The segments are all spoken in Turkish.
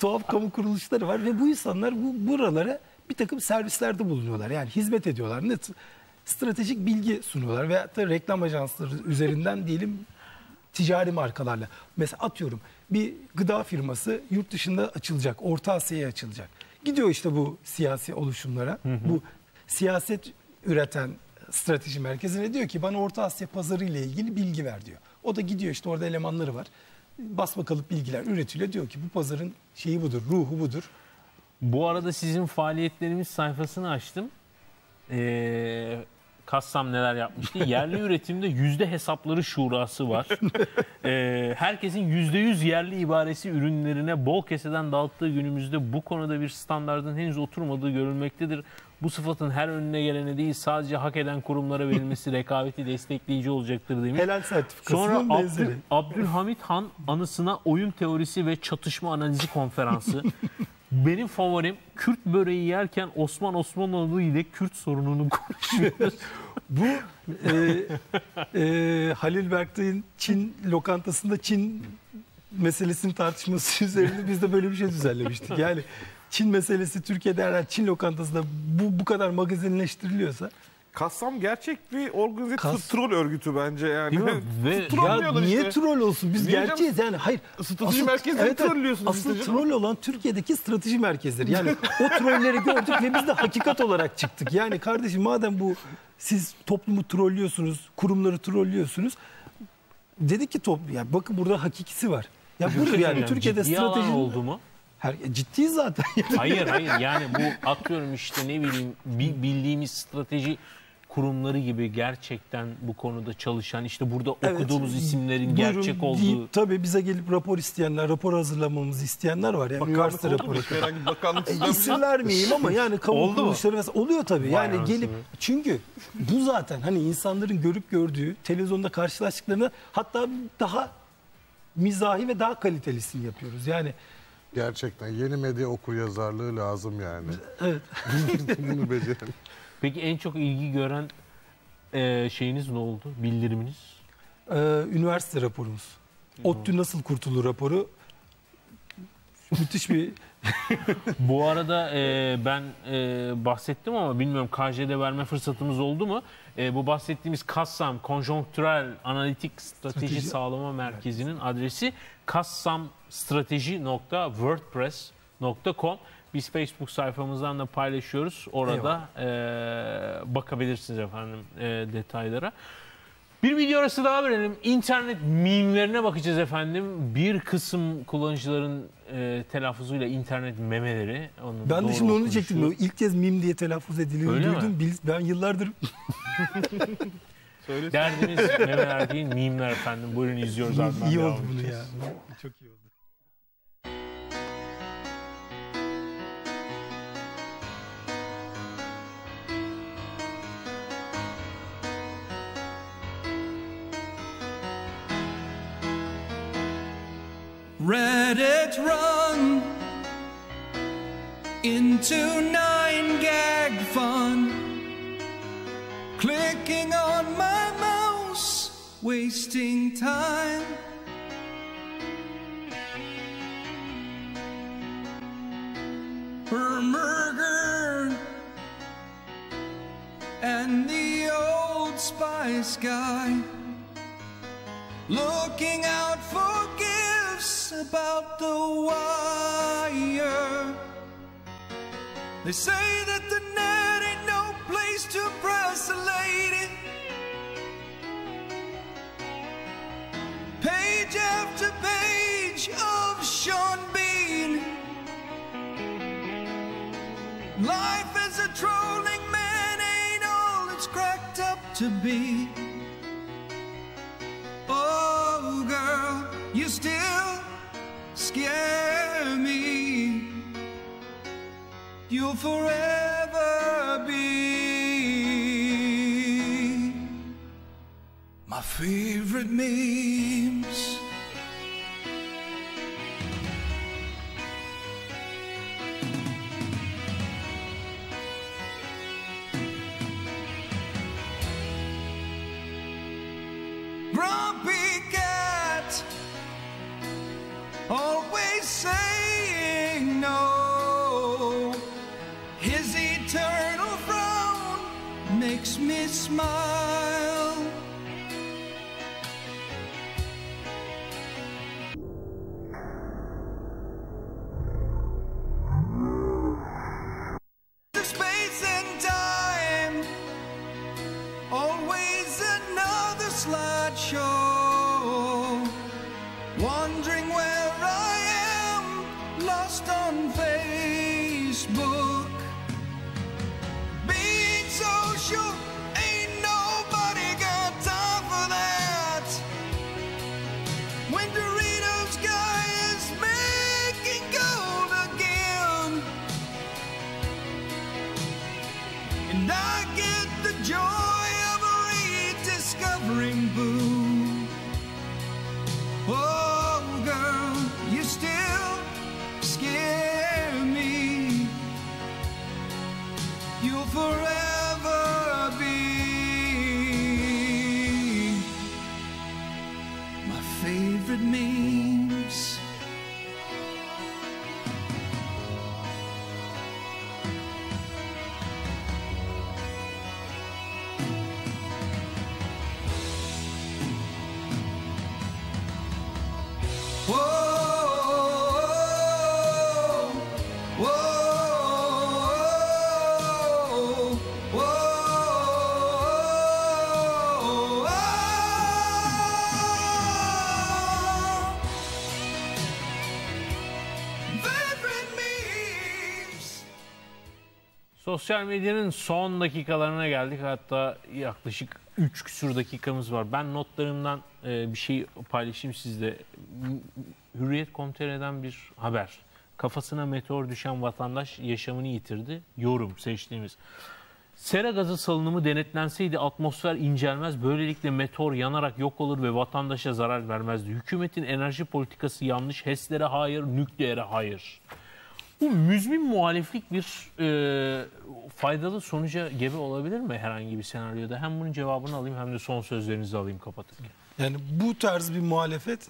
tuhaf kamu kuruluşları var ve bu insanlar buralara bir takım servislerde bulunuyorlar. Yani hizmet ediyorlar. Stratejik bilgi sunuyorlar veyahut da reklam ajansları üzerinden diyelim ticari markalarla. Mesela atıyorum bir gıda firması yurt dışında açılacak, Orta Asya'ya açılacak. Gidiyor işte bu siyasi oluşumlara, bu siyaset üreten strateji merkezine diyor ki bana Orta Asya pazarı ile ilgili bilgi ver diyor. O da gidiyor işte orada elemanları var. Basmakalıp bilgiler üretiliyor. Diyor ki bu pazarın şeyi budur, ruhu budur. Bu arada sizin faaliyetlerimiz sayfasını açtım. Kassam neler yapmıştı? Yerli üretimde yüzde hesapları şurası var. Herkesin %100 yerli ibaresi ürünlerine bol keseden dağıttığı günümüzde bu konuda bir standardın henüz oturmadığı görülmektedir. Bu sıfatın her önüne gelene değil sadece hak eden kurumlara verilmesi rekabeti destekleyici olacaktır demiş. Helal sertifikasının sonra Abdülhamit Han anısına oyun teorisi ve çatışma analizi konferansı. Benim favorim Kürt böreği yerken Osman Osmanoğlu ile Kürt sorununu konuşuyoruz. Bu Halil Berktay'ın Çin lokantasında Çin meselesinin tartışması üzerine biz de böyle bir şey düzenlemiştik. Yani Çin meselesi Türkiye'de herhalde Çin lokantasında bu kadar magazinleştiriliyorsa. Kassam gerçek bir organize troll örgütü bence yani. Ve ya niye troll olsun? Biz gerçeğiz yani. Hayır. Strateji merkezleri trollüyorsunuz. Asıl troll olan Türkiye'deki strateji merkezleri. Yani o trolleri gördük ve biz de hakikat olarak çıktık. Yani kardeşim madem siz toplumu trollüyorsunuz, kurumları trollüyorsunuz. Dedik ki ya bakın burada hakikisi var. Ya bu yani Türkiye'de strateji oldu mu? Ciddi zaten. Hayır yani bu atıyorum işte ne bileyim bildiğimiz strateji kurumları gibi gerçekten bu konuda çalışan işte burada okuduğumuz isimlerin gerçek olduğu. Tabii bize gelip rapor isteyenler, rapor hazırlamamızı isteyenler var. Yani üniversite raporu. İsim vermeyeyim ama yani kamu kuruluşları mesela oluyor tabii. Yani gelip çünkü bu zaten hani insanların görüp gördüğü televizyonda karşılaştıklarını hatta daha mizahi ve daha kalitelisini yapıyoruz. Yani gerçekten yeni medya okuryazarlığı lazım yani. Evet. Bunu becerelim. Peki en çok ilgi gören şeyiniz ne oldu? Bildiriminiz? Üniversite raporumuz. ODTÜ nasıl kurtulur raporu. Müthiş bir... Bu arada ben bahsettim ama bilmiyorum KJ'de verme fırsatımız oldu mu? Bu bahsettiğimiz Kassam Konjonktürel Analitik Strateji Sağlama Merkezi'nin adresi kassamstrateji.wordpress.com. Biz Facebook sayfamızdan da paylaşıyoruz. Orada bakabilirsiniz efendim detaylara. Bir video arası daha verelim. İnternet mimlerine bakacağız efendim. Bir kısım kullanıcıların telaffuzuyla internet memeleri. Ben de şimdi onu diyecektim. İlk kez mim diye telaffuz ediliyor. Duydum. Ben yıllardır... Derdimiz memeler değil, mimler efendim. Buyurun izliyoruz. İyi oldu bunu ya. Çok iyi oldu. Reddit run into 9gag fun, clicking on my mouse, wasting time. Hamburger and the Old Spice guy, looking out for gifts about the wire. They say that the net ain't no place to press a lady. Page after page of Sean Bean. Life as a trolling man ain't all it's cracked up to be. Oh girl, you still scare me. You'll forever be my favorite memes. Grumpy cat, always saying makes me smile. Space and time, always another slideshow, wondering where I am, lost on Facebook. Being social, ain't nobody got time for that. When Doritos guy is making gold again, and I get the joy of rediscovering Boo. Oh, girl, you still scare me. You'll forever be my favorite memes. Whoa, whoa, whoa, favorite memes. Sosyal medyanın son dakikalarına geldik. Hatta yaklaşık 3 küsur dakikamız var. Ben notlarımdan bir şey paylaşayım sizle. Hürriyet.com.tr'den bir haber. Kafasına meteor düşen vatandaş yaşamını yitirdi. Yorum seçtiğimiz. Sera gazı salınımı denetlenseydi atmosfer incelmez. Böylelikle meteor yanarak yok olur ve vatandaşa zarar vermezdi. Hükümetin enerji politikası yanlış. HES'lere hayır, nükleere hayır. Bu müzmin muhaliflik bir faydalı sonuca gebe olabilir mi herhangi bir senaryoda? Hem bunun cevabını alayım hem de son sözlerinizi alayım kapatırken. Yani bu tarz bir muhalefet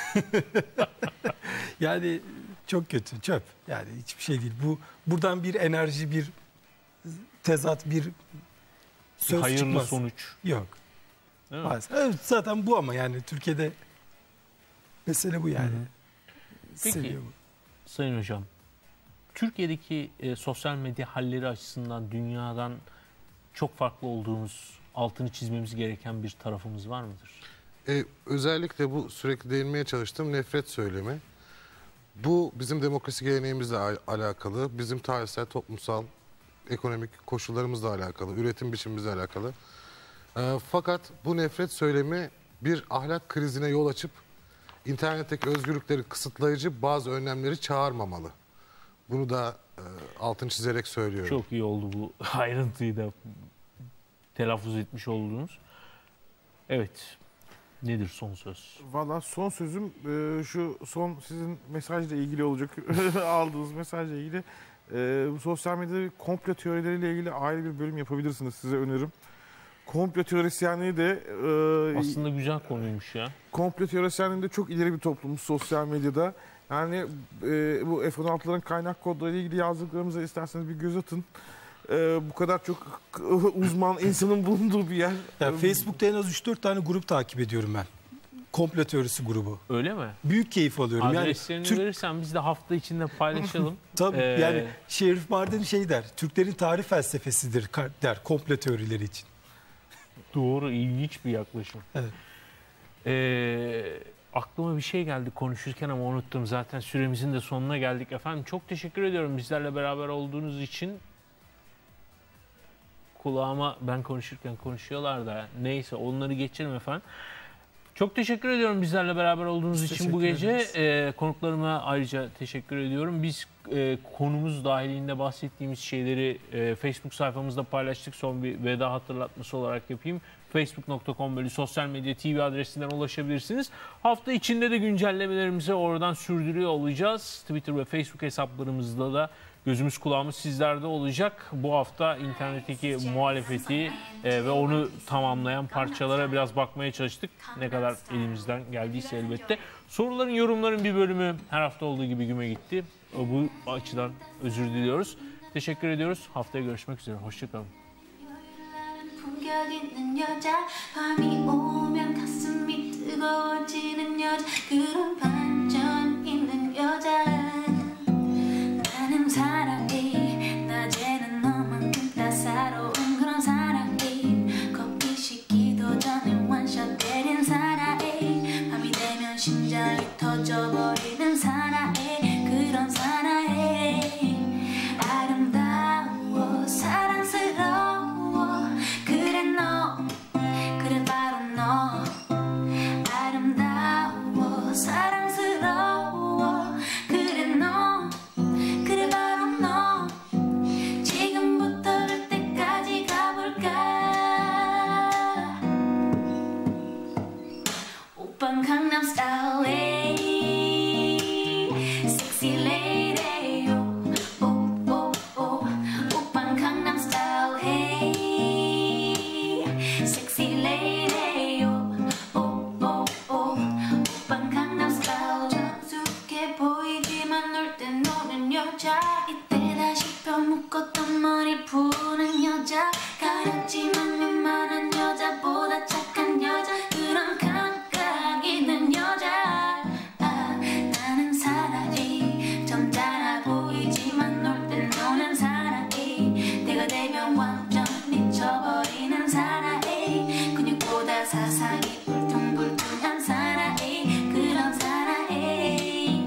yani çok kötü, çöp. Yani hiçbir şey değil. Buradan bir enerji, bir tezat, bir söz Hayırlı çıkmaz. sonuç. Yok. Değil mi? Maalesef. Evet, zaten bu ama yani Türkiye'de mesele bu yani. Peki. Seviyor bu. Sayın Hocam, Türkiye'deki sosyal medya halleri açısından dünyadan çok farklı olduğumuz, altını çizmemiz gereken bir tarafımız var mıdır? Özellikle bu sürekli değinmeye çalıştığım nefret söylemi. Bu bizim demokrasi geleneğimizle alakalı, bizim tarihsel, toplumsal, ekonomik koşullarımızla alakalı, üretim biçimimizle alakalı. Fakat bu nefret söylemi bir ahlak krizine yol açıp internetteki özgürlükleri kısıtlayıcı bazı önlemleri çağırmamalı. Bunu da altını çizerek söylüyorum. Çok iyi oldu bu ayrıntıyı da telaffuz etmiş oldunuz. Evet. Nedir son söz? Valla son sözüm şu son sizin mesajla ilgili olacak. Aldığınız mesajla ilgili. Bu sosyal medyada komplo teorileriyle ilgili ayrı bir bölüm yapabilirsiniz, size önerim. Komplo teorisyenliği de Aslında güzel konuymuş ya. komplo teorisyenliğinde çok ileri bir toplumuz sosyal medyada. Yani bu F-16'ların kaynak kodları ile ilgili yazdıklarımıza isterseniz bir göz atın. Bu kadar çok uzman insanın bulunduğu bir yer. Ya Facebook'ta en az 3-4 tane grup takip ediyorum ben. Komplo teorisi grubu. Öyle mi? Büyük keyif alıyorum. Adreslerini verirsen biz de hafta içinde paylaşalım. Tabii yani Şerif Mardin şey der, Türklerin tarih felsefesidir der komplo teorileri için. Doğru, ilginç bir yaklaşım. Evet. Aklıma bir şey geldi konuşurken ama unuttum. Zaten süremizin de sonuna geldik efendim. Çok teşekkür ediyorum bizlerle beraber olduğunuz için. Kulağıma ben konuşurken konuşuyorlar da neyse onları geçelim efendim. Çok teşekkür ediyorum bizlerle beraber olduğunuz için bu gece. Konuklarıma ayrıca teşekkür ediyorum. Biz konumuz dahilinde bahsettiğimiz şeyleri Facebook sayfamızda paylaştık. Son bir veda hatırlatması olarak yapayım. facebook.com/sosyalmedya.tv adresinden ulaşabilirsiniz. Hafta içinde de güncellemelerimizi oradan sürdürüyor olacağız. Twitter ve Facebook hesaplarımızda da gözümüz kulağımız sizlerde olacak. Bu hafta internetteki muhalefeti ve onu tamamlayan parçalara biraz bakmaya çalıştık. Ne kadar elimizden geldiyse elbette. Soruların, yorumların bir bölümü her hafta olduğu gibi güme gitti. Bu açıdan özür diliyoruz. Teşekkür ediyoruz. Haftaya görüşmek üzere. Hoşçakalın. 느껴지는 여자 밤이 오면 가슴이 뜨거워지는 여자 그런 반전 있는 여자 나는 사랑해 낮에는 너만큼 따사로운 그런 사랑해 커피 식기도 전에 원샷 때린 사랑해 밤이 되면 심장이 터져버리는 사랑해 그런 사랑해 아름다워 사랑스러워 그래 너 그래 바로 너 아름다워 사랑스러워 그래 너 그래 바로 너 지금부터 갈 때까지 가볼까 오빤 강남 스타일 Sexy lady 오빤 강남 스타일 hey Sexy lady 오빤 강남 스타일 정숙해 보이지만 놀 땐 노는 여자 이때 다시 펴묶었던 머리 푸는 여자 가렵지만 웬만한 여자보다 착한 여자 그런 감각 있는 여자 나는 사랑해 점잖아 보이지만 놀 땐 노는 사랑해 내가 되면 완전 미쳐버리는 사랑해 근육보다 사상이 울퉁불퉁한 사랑해 그런 사랑해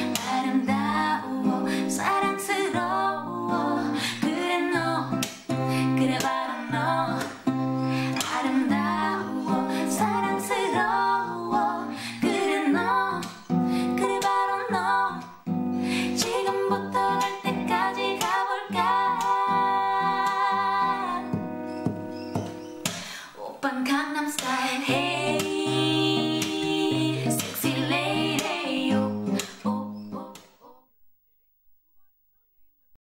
아름다워 사랑스러워 그래 너 그래 바로 너 아름다워 사랑스러워 그래 너 그래 바로 너 지금부터 갈 때까지 가볼까 오빤 강남 스타일 hey